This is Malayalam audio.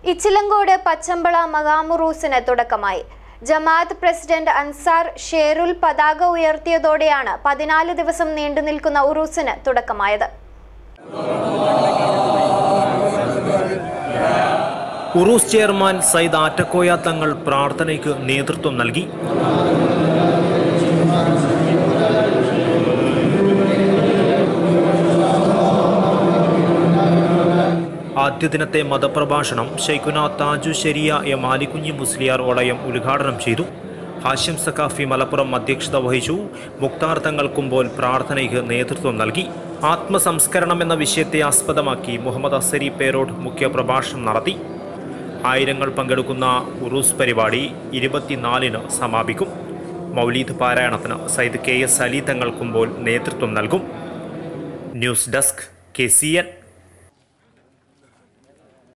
ഇച്ചിലങ്കോട് പച്ചമ്പള മഖാമുറൂസിന് തുടക്കമായി. ജമാഅത്ത് പ്രസിഡന്റ് അൻസാർ ഷേറുൽ പതാക ഉയർത്തിയതോടെയാണ് 14 ദിവസം നീണ്ടുനിൽക്കുന്ന ഉറൂസിന് തുടക്കമായത്. ഉറൂസ് ചെയർമാൻ സയ്യിദ് ആറ്റക്കോയ തങ്ങൾ പ്രാർത്ഥനയ്ക്ക് നേതൃത്വം നൽകി. ആദ്യ ദിനത്തെ മതപ്രഭാഷണം ശൈഖുന താജു ശരിയ എം ആലിക്കുഞ്ഞി മുസ്ലിയാർ വളയം ഉദ്ഘാടനം ചെയ്തു. ഹാഷിം സഖാഫി മലപ്പുറം അധ്യക്ഷത വഹിച്ചു. മുക്താർ തങ്ങൾ കുമ്പോൾ പ്രാർത്ഥനയ്ക്ക് നേതൃത്വം നൽകി. ആത്മസംസ്കരണം എന്ന വിഷയത്തെ ആസ്പദമാക്കി മുഹമ്മദ് അസരി പേരോഡ് മുഖ്യപ്രഭാഷണം നടത്തി. ആയിരങ്ങൾ പങ്കെടുക്കുന്ന ഉറൂസ് പരിപാടി 24-ന് സമാപിക്കും. മൗലീദ് പാരായണത്തിന് സയ്യിദ് KS അലി തങ്ങൾ കുമ്പോൾ നേതൃത്വം നൽകും. News desk KCN.